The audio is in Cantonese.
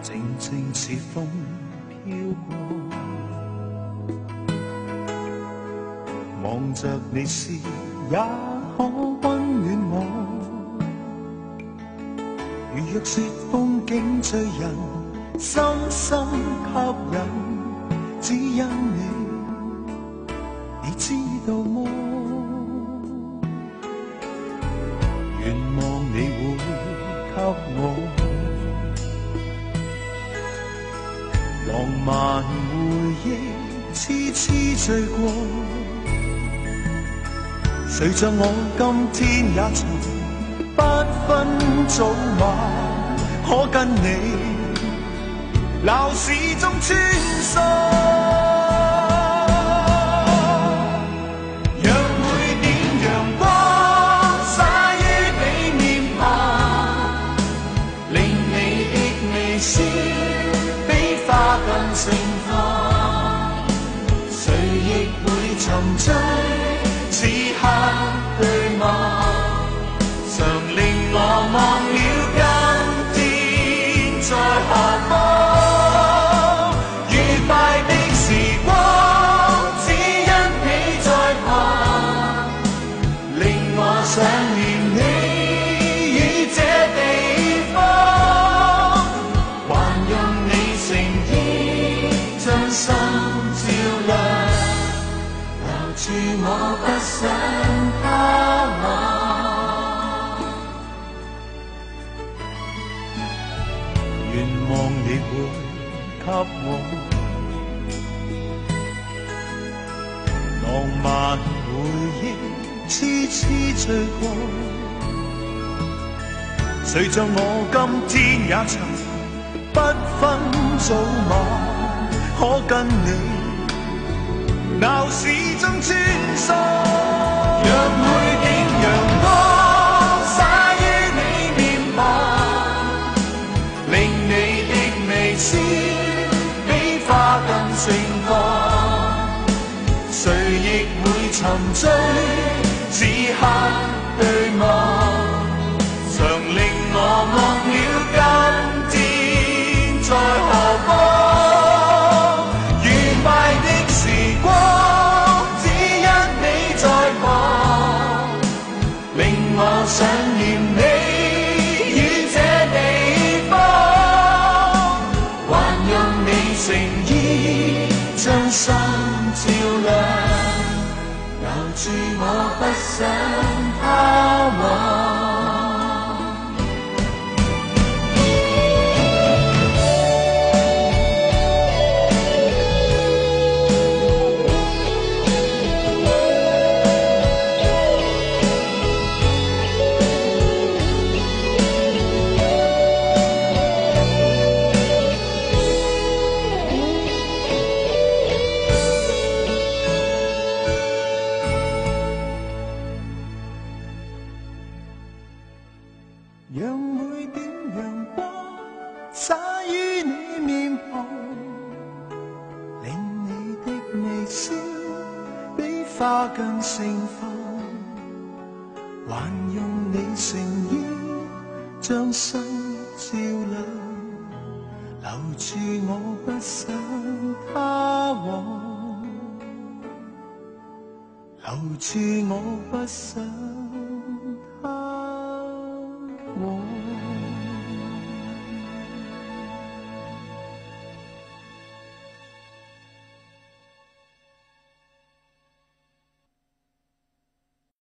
静静似风飘过。望着你时，也可温暖我。如若说风景醉人，深深吸引，只因你知道么？愿望你会给我浪漫回忆，痴痴醉过。谁像我今天也曾不分早晚，可跟你闹市中穿梭。让每点阳光洒于你面庞，令你的微笑比花更盛放。谁亦会沉醉此刻对望，常令我忘了今天在何方。愉快的時光，只因你在旁，令我想念你與這地方。還用你誠意將心照亮，留住我不想他往。願望你會給我浪漫回憶，痴痴醉過。誰像我今天也曾不分早晚，可跟你鬧市中穿梭。讓每點陽光灑於你面龐，令你的微笑比花更盛放。誰亦會沉醉此刻對望，常令我忘了今天在何方。愉快的時光，只因你在旁，令我想念你與這地方。還用你誠意將心照亮，留住我不想他往。讓每點陽光灑於你面龐，令你的微笑比花更盛放。還用你誠意將心照亮，留住我不想他往，留住我不想